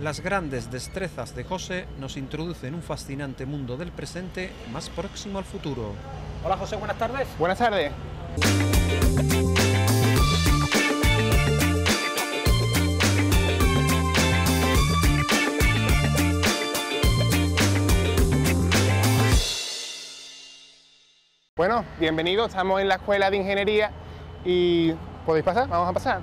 Las grandes destrezas de José nos introducen en un fascinante mundo del presente más próximo al futuro. Hola José, buenas tardes. Buenas tardes. Bueno, bienvenidos, estamos en la Escuela de Ingeniería y ¿podéis pasar? Vamos a pasar.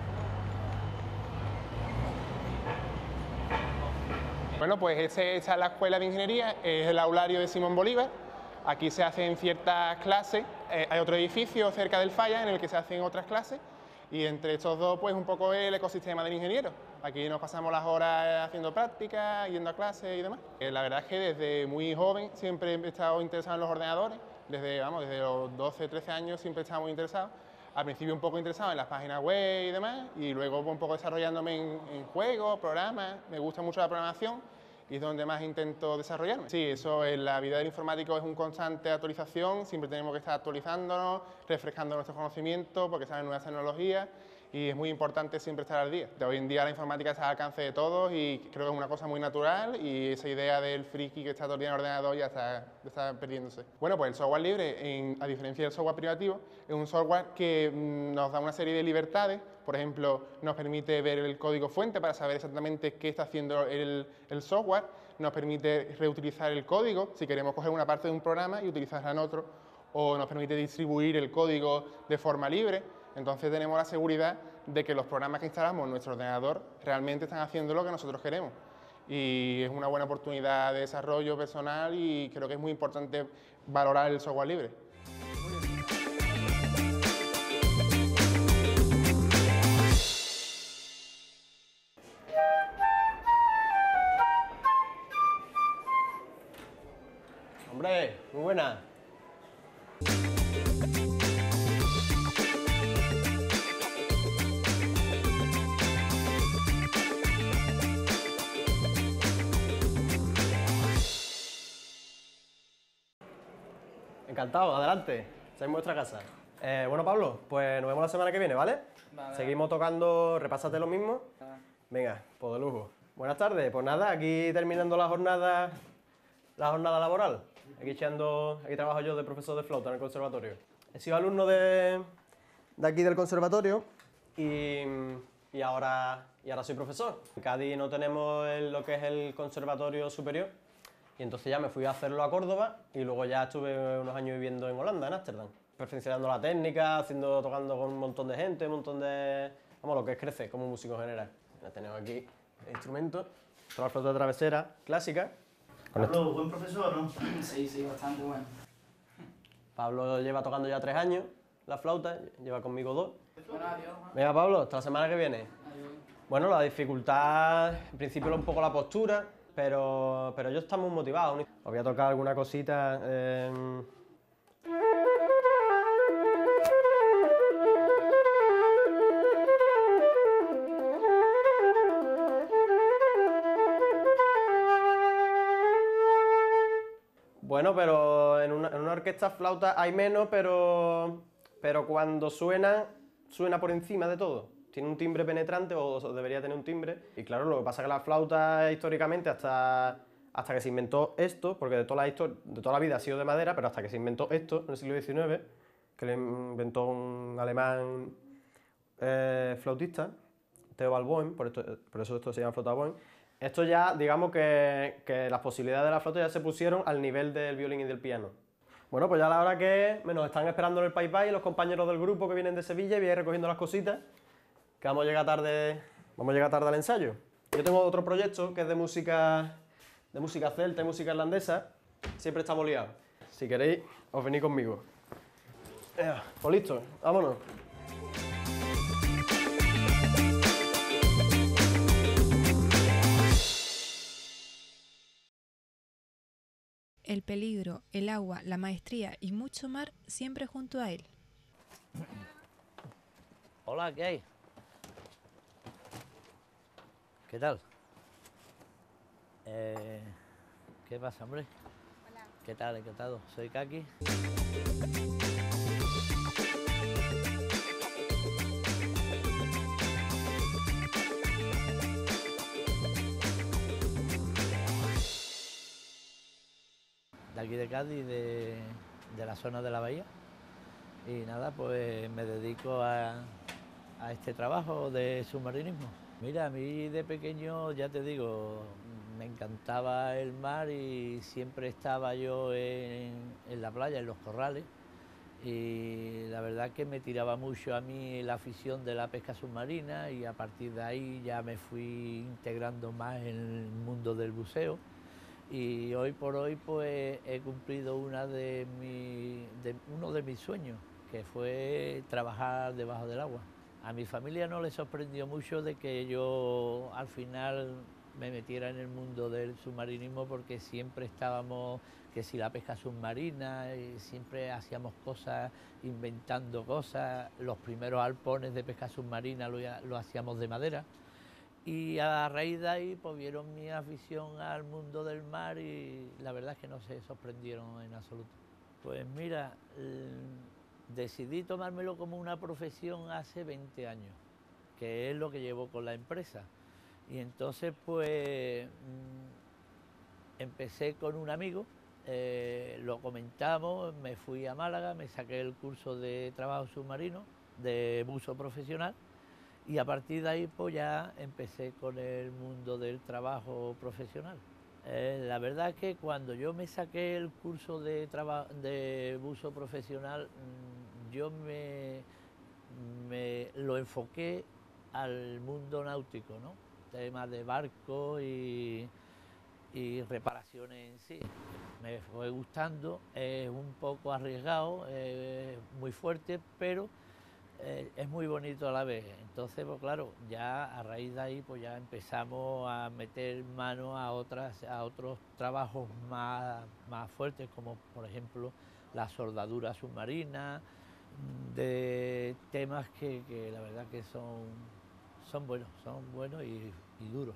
Bueno, pues esa es la Escuela de Ingeniería, es el aulario de Simón Bolívar. Aquí se hacen ciertas clases, hay otro edificio cerca del Falla en el que se hacen otras clases y entre estos dos pues un poco el ecosistema del ingeniero. Aquí nos pasamos las horas haciendo prácticas, yendo a clases y demás. La verdad es que desde muy joven siempre he estado interesado en los ordenadores, desde los 12, 13 años siempre he estado muy interesado. Al principio un poco interesado en las páginas web y demás, y luego un poco desarrollándome en juegos, programas. Me gusta mucho la programación y es donde más intento desarrollarme. Sí, eso en la vida del informático es un constante actualización, siempre tenemos que estar actualizándonos, refrescando nuestros conocimientos porque salen nuevas tecnologías y es muy importante siempre estar al día. De hoy en día la informática está al alcance de todos y creo que es una cosa muy natural y esa idea del friki que está todo el día en el ordenador ya está perdiéndose. Bueno, pues el software libre, a diferencia del software privativo, es un software que nos da una serie de libertades. Por ejemplo, nos permite ver el código fuente para saber exactamente qué está haciendo el software, nos permite reutilizar el código si queremos coger una parte de un programa y utilizarla en otro, o nos permite distribuir el código de forma libre. Entonces tenemos la seguridad de que los programas que instalamos en nuestro ordenador realmente están haciendo lo que nosotros queremos. Y es una buena oportunidad de desarrollo personal y creo que es muy importante valorar el software libre. Hombre, muy buena. Encantado, adelante. Esta es vuestra casa. Bueno, Pablo, pues nos vemos la semana que viene, ¿vale? Vale. Seguimos tocando, repásate lo mismo. Venga, pues de lujo. Buenas tardes, pues nada, aquí terminando la jornada laboral. Aquí trabajo yo de profesor de flauta en el conservatorio. He sido alumno de aquí del conservatorio y ahora soy profesor. En Cádiz no tenemos lo que es el conservatorio superior y entonces ya me fui a hacerlo a Córdoba y luego ya estuve unos años viviendo en Holanda, en Ámsterdam. Perfeccionando la técnica, tocando con un montón de gente, lo que es crecer como músico en general. Ya tenemos aquí el instrumento, toda la flauta travesera clásica. Pablo, buen profesor, ¿no? Sí, bastante bueno. Pablo lleva tocando ya 3 años la flauta, lleva conmigo 2. Bueno, adiós. Venga, Pablo, hasta la semana que viene. Adiós. Bueno, la dificultad, en principio un poco la postura, pero yo estamos motivados. Os voy a tocar alguna cosita. Bueno, pero en una orquesta flauta hay menos, pero cuando suena por encima de todo. Tiene un timbre penetrante o debería tener un timbre. Y claro, lo que pasa es que la flauta históricamente hasta que se inventó esto, porque de toda la vida ha sido de madera, pero hasta que se inventó esto en el siglo XIX, que le inventó un alemán flautista, Theo Valboem, por eso esto se llama flauta Bohem. Esto ya, digamos que las posibilidades de la flauta ya se pusieron al nivel del violín y del piano. Bueno, pues ya a la hora que nos están esperando en el Pai Pai los compañeros del grupo que vienen de Sevilla y voy a ir recogiendo las cositas, que vamos a llegar tarde al ensayo. Yo tengo otro proyecto que es de música celta y música irlandesa. Siempre estamos liados. Si queréis, os venís conmigo. Pues listo, vámonos. El peligro, el agua, la maestría y mucho mar siempre junto a él. Hola, ¿qué hay? ¿Qué tal? ¿Qué pasa, hombre? Hola. ¿Qué tal? Encantado. Soy Kaki. aquí de Cádiz, de la zona de la bahía. Y nada, pues me dedico a este trabajo de submarinismo. Mira, a mí de pequeño, ya te digo, me encantaba el mar y siempre estaba yo en la playa, en los corrales. Y la verdad que me tiraba mucho a mí la afición de la pesca submarina y a partir de ahí ya me fui integrando más en el mundo del buceo. Y hoy por hoy pues he cumplido uno de mis sueños, que fue trabajar debajo del agua. A mi familia no le sorprendió mucho de que yo al final me metiera en el mundo del submarinismo, porque siempre estábamos, que si la pesca submarina, y siempre hacíamos cosas, inventando cosas. Los primeros arpones de pesca submarina lo hacíamos de madera. Y a raíz de ahí pues vieron mi afición al mundo del mar y la verdad es que no se sorprendieron en absoluto. Pues mira, decidí tomármelo como una profesión hace 20 años, que es lo que llevo con la empresa. Y entonces pues empecé con un amigo, lo comentamos, me fui a Málaga, me saqué el curso de trabajo submarino, de buzo profesional, y a partir de ahí pues ya empecé con el mundo del trabajo profesional. La verdad es que cuando yo me saqué el curso de buzo profesional, yo me lo enfoqué al mundo náutico, ¿no? Temas de barcos y reparaciones en sí. Me fue gustando, es un poco arriesgado, muy fuerte, pero es muy bonito a la vez. Entonces, pues claro, ya a raíz de ahí pues ya empezamos a meter mano a otros trabajos más fuertes, como por ejemplo la soldadura submarina, de temas que la verdad que son buenos y duros.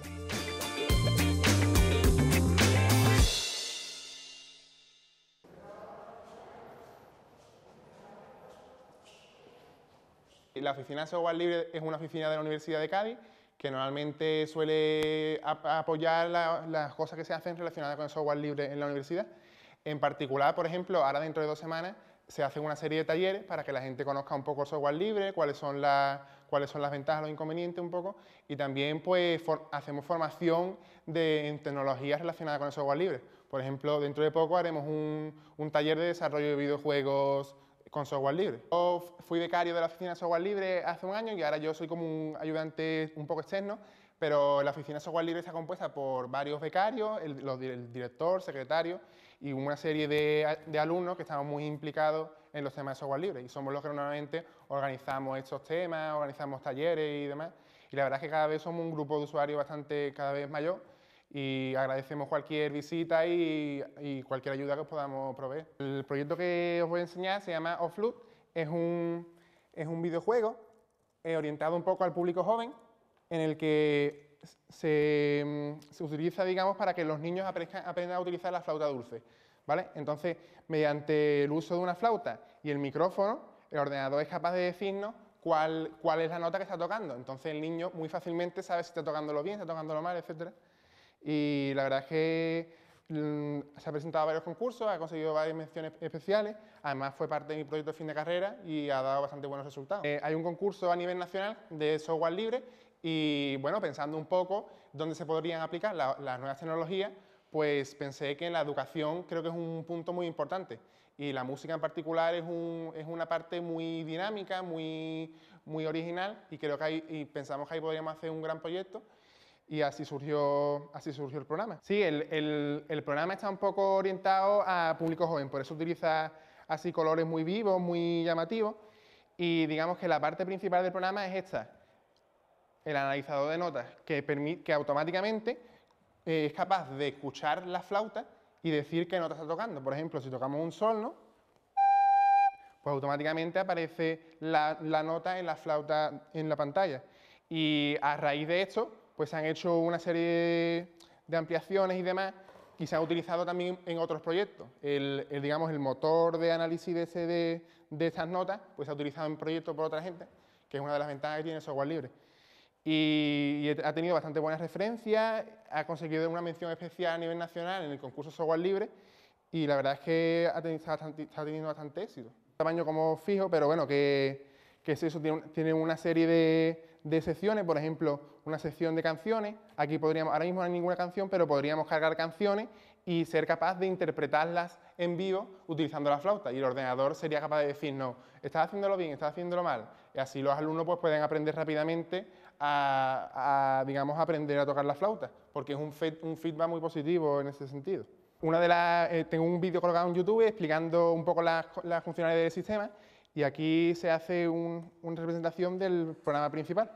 La oficina de software libre es una oficina de la Universidad de Cádiz que normalmente suele apoyar las cosas que se hacen relacionadas con el software libre en la universidad. En particular, por ejemplo, ahora dentro de 2 semanas se hacen una serie de talleres para que la gente conozca un poco el software libre, cuáles son las ventajas, los inconvenientes un poco, y también pues hacemos formación en tecnologías relacionadas con el software libre. Por ejemplo, dentro de poco haremos un taller de desarrollo de videojuegos con software libre. Yo fui becario de la oficina de software libre hace un año y ahora yo soy como un ayudante un poco externo, pero la oficina de software libre está compuesta por varios becarios, el director, secretario y una serie de alumnos que estamos muy implicados en los temas de software libre y somos los que normalmente organizamos estos temas, organizamos talleres y demás. Y la verdad es que cada vez somos un grupo de usuarios cada vez mayor y agradecemos cualquier visita y cualquier ayuda que os podamos proveer. El proyecto que os voy a enseñar se llama Offload, es un videojuego orientado un poco al público joven, en el que se utiliza, digamos, para que los niños aprendan a utilizar la flauta dulce, ¿vale? Entonces, mediante el uso de una flauta y el micrófono, el ordenador es capaz de decirnos cuál es la nota que está tocando. Entonces, el niño muy fácilmente sabe si está tocándolo bien, está tocándolo mal, etc. Y la verdad es que se ha presentado a varios concursos, ha conseguido varias menciones especiales, además fue parte de mi proyecto de fin de carrera y ha dado bastante buenos resultados. Hay un concurso a nivel nacional de software libre y bueno, pensando un poco dónde se podrían aplicar las nuevas tecnologías, pues pensé que en la educación creo que es un punto muy importante y la música en particular es una parte muy dinámica, muy original y creo que pensamos que ahí podríamos hacer un gran proyecto. Y así surgió el programa. Sí, el programa está un poco orientado a público joven, por eso utiliza así colores muy vivos, muy llamativos. Y digamos que la parte principal del programa es esta, el analizador de notas, que automáticamente es capaz de escuchar la flauta y decir qué nota está tocando. Por ejemplo, si tocamos un sol, ¿no?, pues automáticamente aparece la nota en la flauta en la pantalla. Y a raíz de esto, pues se han hecho una serie de ampliaciones y demás y se ha utilizado también en otros proyectos. Digamos, el motor de análisis de estas notas pues se ha utilizado en proyectos por otra gente, que es una de las ventajas que tiene el software libre. Y ha tenido bastante buenas referencias, ha conseguido una mención especial a nivel nacional en el concurso software libre y la verdad es que está teniendo bastante éxito. Tamaño como fijo, pero bueno, que es eso, tiene una serie de secciones, por ejemplo, una sección de canciones. Aquí podríamos, ahora mismo no hay ninguna canción, pero podríamos cargar canciones y ser capaz de interpretarlas en vivo utilizando la flauta, y el ordenador sería capaz de decirnos, estás haciéndolo bien, estás haciéndolo mal, y así los alumnos pues pueden aprender rápidamente digamos, aprender a tocar la flauta, porque es un feedback muy positivo en ese sentido. Tengo un vídeo colgado en YouTube explicando un poco las funcionalidades del sistema, y aquí se hace una representación del programa principal.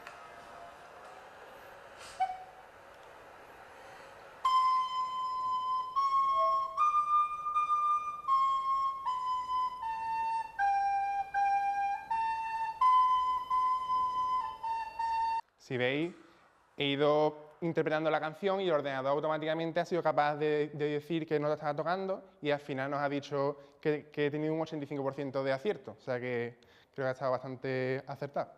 Si veis, he ido interpretando la canción y el ordenador automáticamente ha sido capaz de decir qué nota estaba tocando, y al final nos ha dicho que he tenido un 85% de acierto, o sea que creo que ha estado bastante acertado.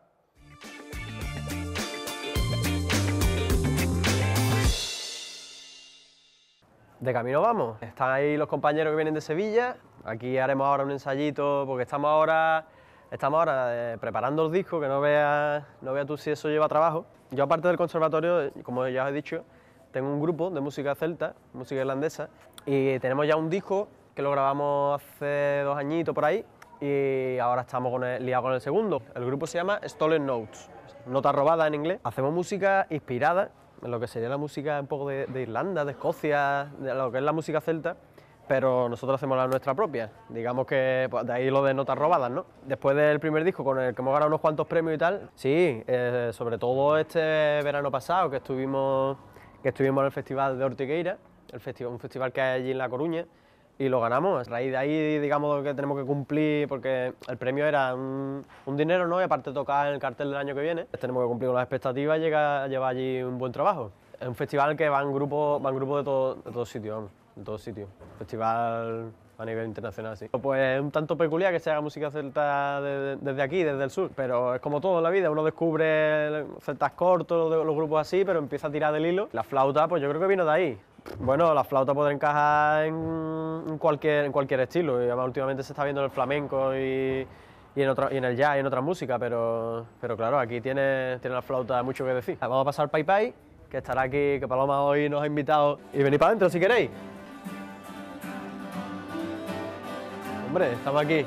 De camino vamos. Están ahí los compañeros que vienen de Sevilla. Aquí haremos ahora un ensayito porque estamos ahora preparando el disco, que no veas tú si eso lleva trabajo. Yo, aparte del conservatorio, como ya os he dicho, tengo un grupo de música celta, música irlandesa, y tenemos ya un disco que lo grabamos hace 2 añitos por ahí, y ahora estamos liados con el segundo. El grupo se llama Stolen Notes, notas robadas en inglés. Hacemos música inspirada en lo que sería la música un poco de Irlanda, de Escocia, de lo que es la música celta, pero nosotros hacemos la nuestra propia, digamos que pues, de ahí lo de notas robadas, ¿no? Después del primer disco, con el que hemos ganado unos cuantos premios y tal, sí, sobre todo este verano pasado, que estuvimos en el Festival de Ortigueira, un festival que hay allí en La Coruña, y lo ganamos. A raíz de ahí, digamos que tenemos que cumplir, porque el premio era un dinero, ¿no? Y aparte de tocar en el cartel del año que viene, pues tenemos que cumplir con las expectativas y llevar allí un buen trabajo. Es un festival en que van grupos de todos sitios, vamos. En todos sitios. Festival a nivel internacional, sí. Pues es un tanto peculiar que se haga música celta desde aquí, desde el sur, pero es como todo en la vida, uno descubre celtas cortos, los grupos así, pero empieza a tirar del hilo. La flauta, pues yo creo que vino de ahí. Bueno, la flauta puede encajar en cualquier estilo, y además últimamente se está viendo en el flamenco y en el jazz y en otra música, pero claro, aquí tiene la flauta mucho que decir. Vamos a pasar Pai Pai, que estará aquí, que Paloma hoy nos ha invitado, y venid para adentro si queréis. Hombre, estamos aquí.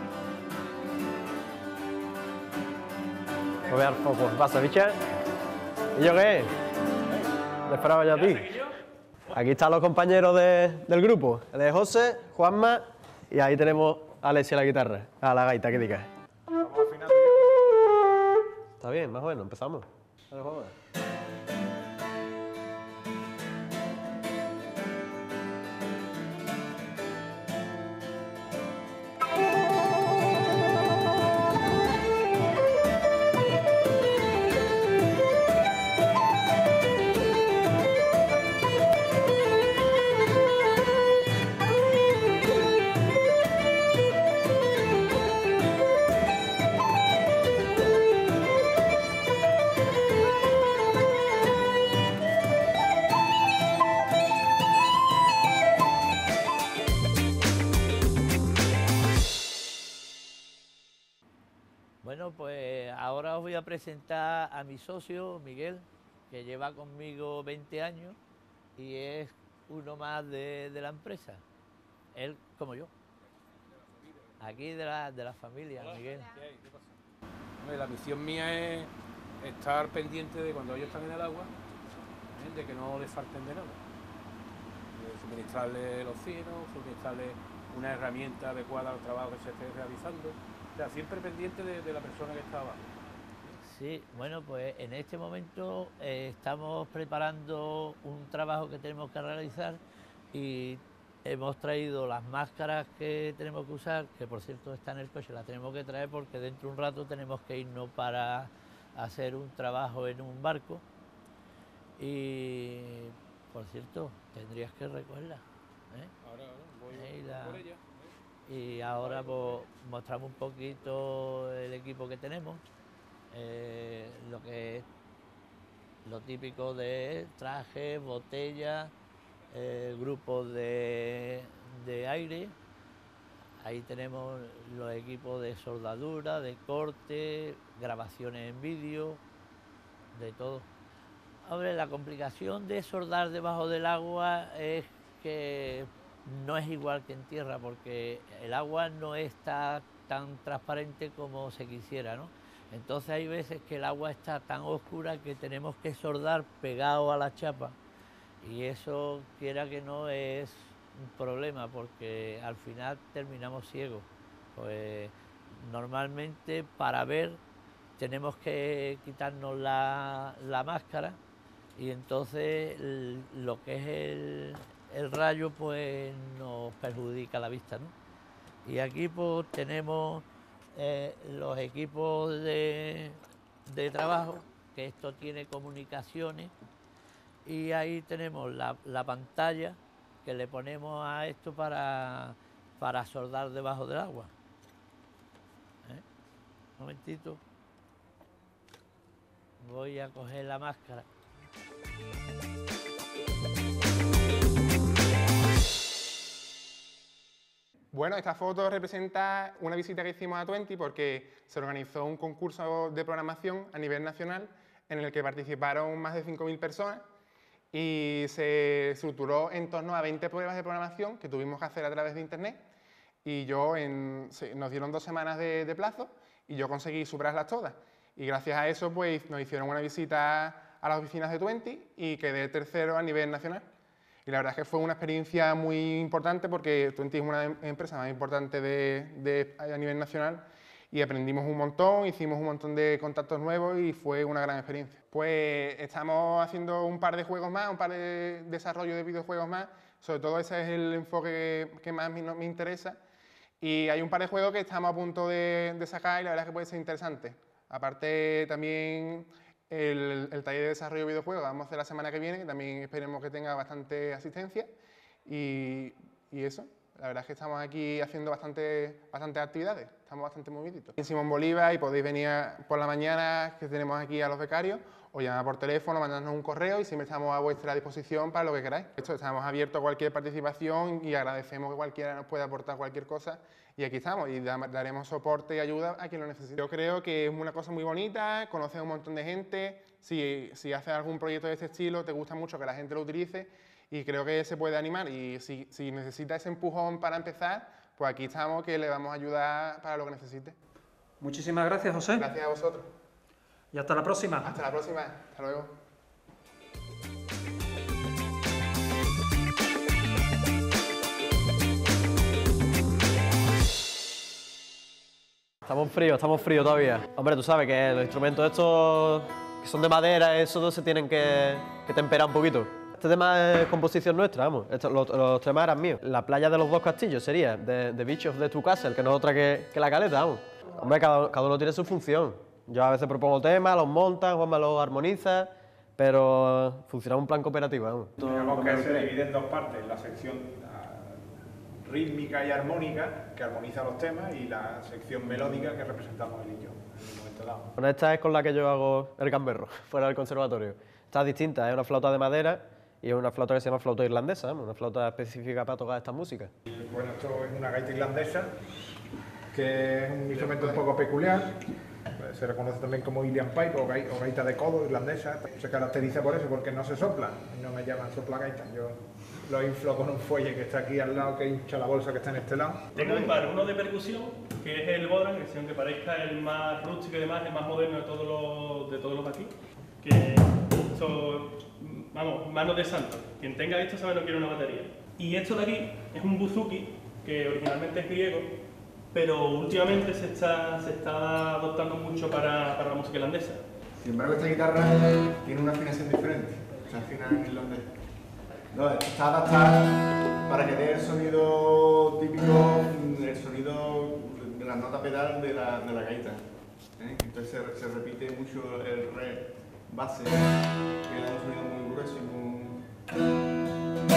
Voy a dar foco. ¿Qué pasa, bicha? ¿Y yo qué? Te esperaba yo a ti. Aquí están los compañeros del grupo. El de José, Juanma, y ahí tenemos a Alexia a la guitarra. A la gaita, ¿qué digas? Está bien, más o menos, empezamos. Dale, Juanma. Bueno, pues ahora os voy a presentar a mi socio, Miguel, que lleva conmigo 20 años y es uno más de la empresa. Él como yo. Aquí de la familia, Miguel. ¿Qué pasa? La misión mía es estar pendiente de cuando ellos están en el agua, de que no les falten de nada. De suministrarles el oxígeno, suministrarles una herramienta adecuada al trabajo que se esté realizando. O sea, siempre pendiente de la persona que está abajo. Sí, bueno, pues en este momento estamos preparando un trabajo que tenemos que realizar y hemos traído las máscaras que tenemos que usar, que por cierto está en el coche, las tenemos que traer porque dentro de un rato tenemos que irnos para hacer un trabajo en un barco y, por cierto, tendrías que recogerla. Ahora voy por ella. Y ahora pues, mostramos un poquito el equipo que tenemos, lo que es lo típico de trajes, botellas, grupos de de aire. Ahí tenemos los equipos de soldadura, de corte, grabaciones en vídeo, de todo. Hombre, la complicación de soldar debajo del agua es que no es igual que en tierra, porque el agua no está tan transparente como se quisiera, ¿no? Entonces hay veces que el agua está tan oscura que tenemos que soldar pegado a la chapa, y eso, quiera que no, es un problema porque al final terminamos ciegos. Pues normalmente para ver tenemos que quitarnos la máscara, y entonces lo que es el rayo pues nos perjudica la vista, ¿no? Y aquí pues tenemos los equipos de trabajo, que esto tiene comunicaciones, y ahí tenemos la pantalla que le ponemos a esto para soldar debajo del agua. Un momentito. Voy a coger la máscara. Bueno, esta foto representa una visita que hicimos a Twenty porque se organizó un concurso de programación a nivel nacional en el que participaron más de 5.000 personas y se estructuró en torno a 20 pruebas de programación que tuvimos que hacer a través de internet, y nos dieron 2 semanas de plazo y yo conseguí superarlas todas, y gracias a eso pues nos hicieron una visita a las oficinas de Twenty y quedé tercero a nivel nacional. Y la verdad es que fue una experiencia muy importante porque Twenty es una empresa más importante a nivel nacional, y aprendimos un montón, hicimos un montón de contactos nuevos y fue una gran experiencia. Pues estamos haciendo un par de juegos más, un par de desarrollo de videojuegos más, sobre todo ese es el enfoque que más me interesa, y hay un par de juegos que estamos a punto de sacar y la verdad es que puede ser interesante. Aparte también el taller de desarrollo de videojuegos vamos a hacer la semana que viene, que también esperemos que tenga bastante asistencia, y eso. La verdad es que estamos aquí haciendo bastantes actividades, estamos bastante moviditos. En Simón Bolívar, y podéis venir por la mañana, que tenemos aquí a los becarios, o llamar por teléfono, mandarnos un correo, y siempre estamos a vuestra disposición para lo que queráis. Estamos abiertos a cualquier participación y agradecemos que cualquiera nos pueda aportar cualquier cosa, y aquí estamos, y daremos soporte y ayuda a quien lo necesite. Yo creo que es una cosa muy bonita, conoces a un montón de gente, si haces algún proyecto de este estilo, te gusta mucho que la gente lo utilice, y creo que se puede animar, y si necesita ese empujón para empezar, pues aquí estamos, que le vamos a ayudar para lo que necesite. Muchísimas gracias, José. Gracias a vosotros. Y hasta la próxima. Hasta la próxima. Hasta luego. Estamos fríos todavía. Hombre, tú sabes que los instrumentos estos que son de madera, eso se tienen que temperar un poquito. Este tema es composición nuestra, vamos. Los temas eran míos. La playa de los 2 castillos sería The Beach of the Two Castles, que no es otra que la caleta, vamos. Hombre, cada uno tiene su función. Yo a veces propongo temas, los monta, Juanma los armoniza, pero funciona un plan cooperativo, vamos. Digamos que se divide en 2 partes, la sección rítmica y armónica, que armoniza los temas, y la sección melódica, que representamos él y yo en un momento dado. Bueno, esta es con la que yo hago el gamberro, fuera del conservatorio. Esta es distinta, es una flauta de madera, y es una flauta que se llama flauta irlandesa, una flauta específica para tocar esta música. Bueno, esto es una gaita irlandesa, que es un instrumento un poco peculiar. Se reconoce también como Indian pipe o gaita de codo irlandesa. Se caracteriza por eso, porque no se sopla. No me llaman sopla gaita. Yo lo inflo con un fuelle que está aquí al lado, que hincha la bolsa que está en este lado. Tengo un par, uno de percusión, que es el Bodhrán, que aunque parezca el más rústico y demás, el más moderno de todos los de aquí. Que esto, vamos, manos de santo. Quien tenga esto sabe no quiere una batería. Y esto de aquí es un buzuki, que originalmente es griego, pero últimamente se está adoptando mucho para la música irlandesa. Sin embargo, esta guitarra tiene una afinación diferente, se afina en irlandés. No, está adaptada para que dé el sonido típico, el sonido de la nota pedal de la gaita. Entonces se repite mucho el re base, que da un sonido muy grueso y muy...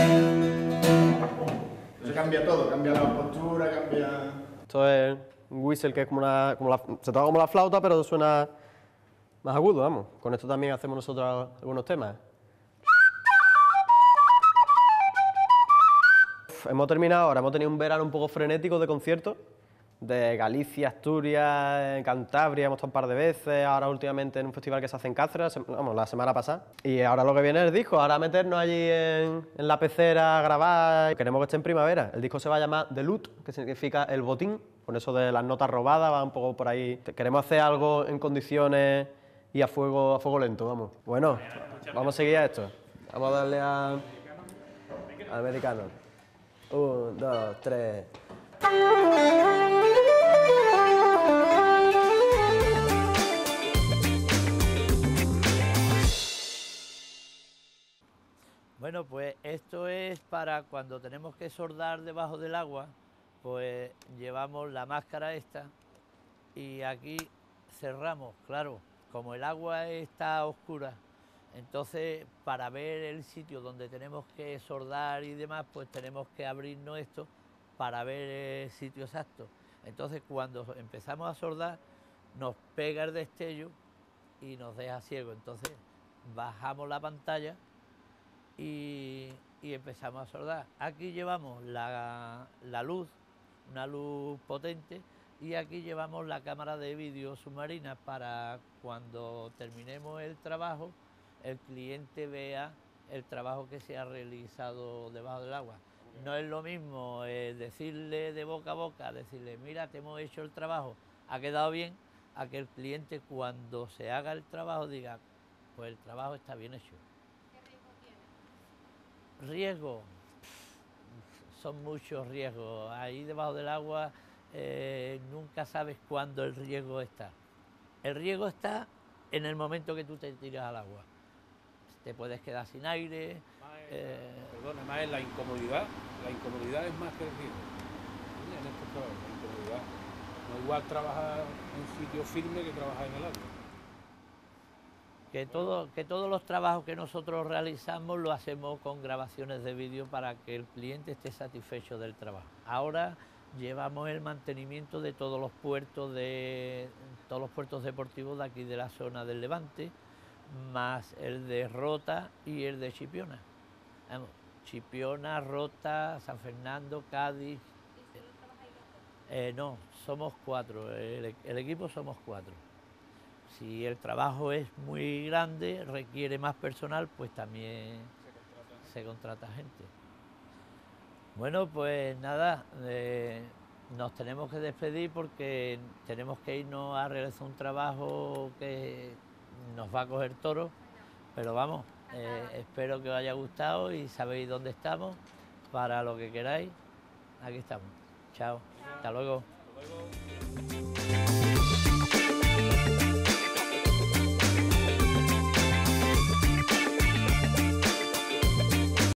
Entonces cambia todo, cambia la postura, cambia... Esto es un whistle que es se toca como la flauta, pero suena más agudo, vamos. Con esto también hacemos nosotros algunos temas. Hemos terminado ahora, hemos tenido un verano un poco frenético de conciertos, de Galicia, Asturias, Cantabria, hemos estado un par de veces, ahora últimamente en un festival que se hace en Cáceres, vamos, la semana pasada. Y ahora lo que viene es el disco, ahora meternos allí en la pecera a grabar. Queremos que esté en primavera. El disco se va a llamar The Loot, que significa el botín, con eso de las notas robadas, va un poco por ahí. Queremos hacer algo en condiciones y a fuego lento, vamos. Bueno, vamos a seguir a esto. Vamos a darle al americano. 1, 2, 3... Bueno, pues esto es para cuando tenemos que soldar debajo del agua, pues llevamos la máscara esta y aquí cerramos, claro, como el agua está oscura, entonces para ver el sitio donde tenemos que soldar y demás, pues tenemos que abrirnos esto para ver el sitio exacto. Entonces cuando empezamos a soldar nos pega el destello y nos deja ciego, entonces bajamos la pantalla y empezamos a soldar. Aquí llevamos la luz, una luz potente, y aquí llevamos la cámara de vídeo submarina para cuando terminemos el trabajo, el cliente vea el trabajo que se ha realizado debajo del agua. No es lo mismo decirle de boca a boca, decirle, mira, te hemos hecho el trabajo, ha quedado bien, a que el cliente cuando se haga el trabajo diga, pues el trabajo está bien hecho. Riesgo, son muchos riesgos. Ahí debajo del agua nunca sabes cuándo el riesgo está. El riesgo está en el momento que tú te tiras al agua. Te puedes quedar sin aire. Perdona, más es la incomodidad. La incomodidad es más que el riesgo. En estos trabajos, la incomodidad. No es igual trabajar en un sitio firme que trabajar en el agua. Que todos los trabajos que nosotros realizamos lo hacemos con grabaciones de vídeo para que el cliente esté satisfecho del trabajo. Ahora llevamos el mantenimiento de todos los puertos deportivos de aquí de la zona del Levante, más el de Rota y el de Chipiona. Chipiona, Rota, San Fernando, Cádiz. No, somos 4, el equipo somos 4. Si el trabajo es muy grande, requiere más personal, pues también se contrata gente. Bueno, pues nada, nos tenemos que despedir porque tenemos que irnos a realizar un trabajo que nos va a coger toro, pero vamos, espero que os haya gustado y sabéis dónde estamos, para lo que queráis, aquí estamos. Chao, hasta luego. Hasta luego.